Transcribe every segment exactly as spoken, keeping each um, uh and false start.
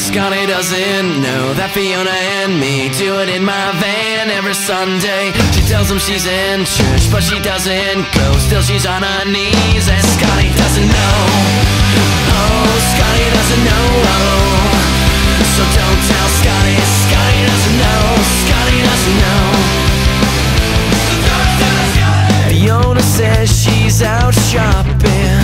Scotty doesn't know that Fiona and me do it in my van every Sunday. She tells him she's in church, but she doesn't go. Still she's on her knees, and Scotty doesn't know. Oh, Scotty doesn't know. So don't tell Scotty. Scotty doesn't know. Scotty doesn't know. Fiona says she's out shopping,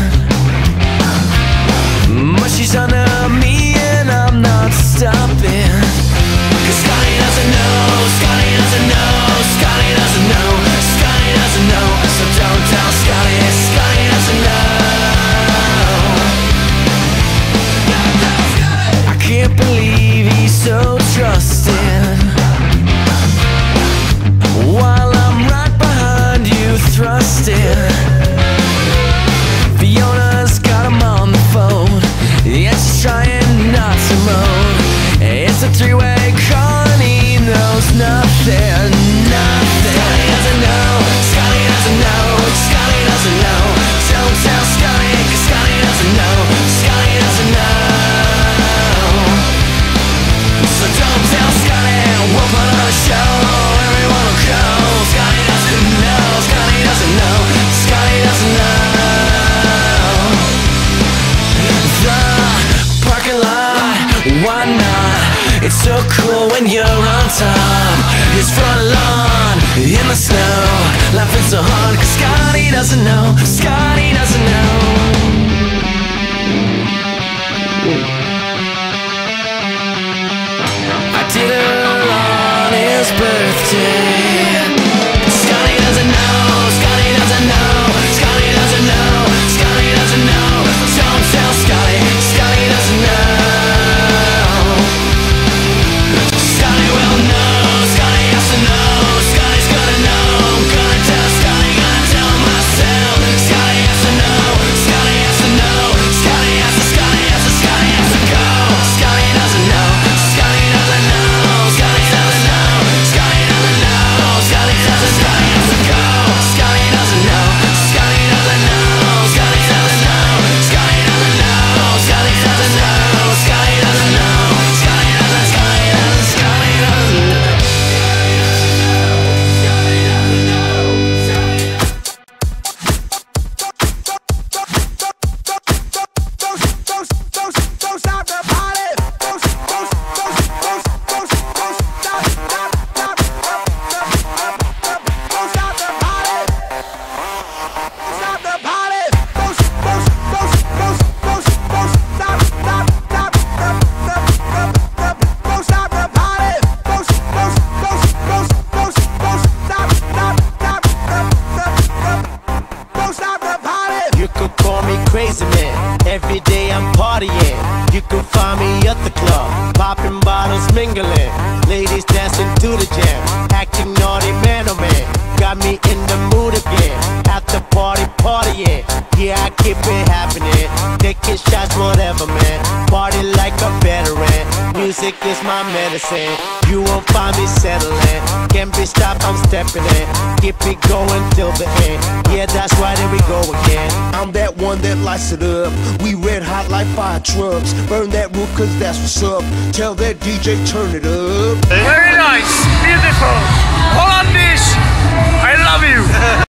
but she's under me and I'm not stopping. Cause Scotty doesn't know, Scotty doesn't know, Scotty doesn't know, Scotty doesn't know. So don't tell Scotty, Scotty doesn't know. I can't believe he's so trusting, while I'm right behind you thrusting. Fiona's got him on the phone, yeah, she's trying not to moan. It's a three-way call and he knows nothing, nothing. Scotty doesn't know, Scotty doesn't know, Scotty doesn't know. Don't tell Scotty, cause Scotty doesn't know, Scotty doesn't know. So don't tell Scotty, we'll put on a show, everyone will go. Scotty doesn't know, Scotty doesn't know, Scotty doesn't know. Why not? It's so cool when you're on top. His front lawn in the snow, laughing so hard cause Scotty doesn't know, Scotty doesn't know. I did her on his birthday. Scotty doesn't know, Scotty doesn't know, Scotty doesn't know, Scotty doesn't know. Don't tell Scotty, Scotty doesn't know. Every day I'm partying. You can find me at the club, popping bottles, mingling, ladies dancing to the jam, acting naughty, man oh man. Got me in the mood again. At the party, partying. Yeah, I keep it happening. Taking shots, whatever, man. Party like a veteran. Music is my medicine. You won't find me settling. Can't be stopped, I'm stepping in. Keep it going till the end. Yeah, that's right, here we go again. I'm that one that lights it up. We red hot like fire trucks. Burn that roof cause that's what's up. Tell that D J turn it up. Very nice, beautiful, Hollandish, I love you.